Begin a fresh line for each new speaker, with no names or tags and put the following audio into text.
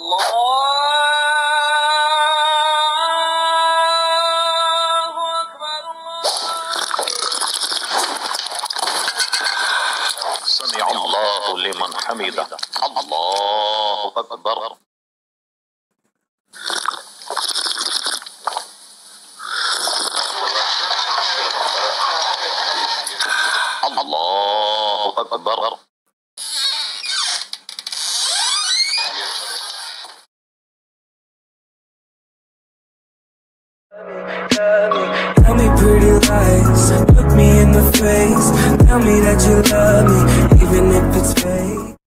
سمع الله لمن حمده. الله أكبر. الله أكبر.
Tell me pretty lies, look me in the face. Tell me that you love me, even if it's fake.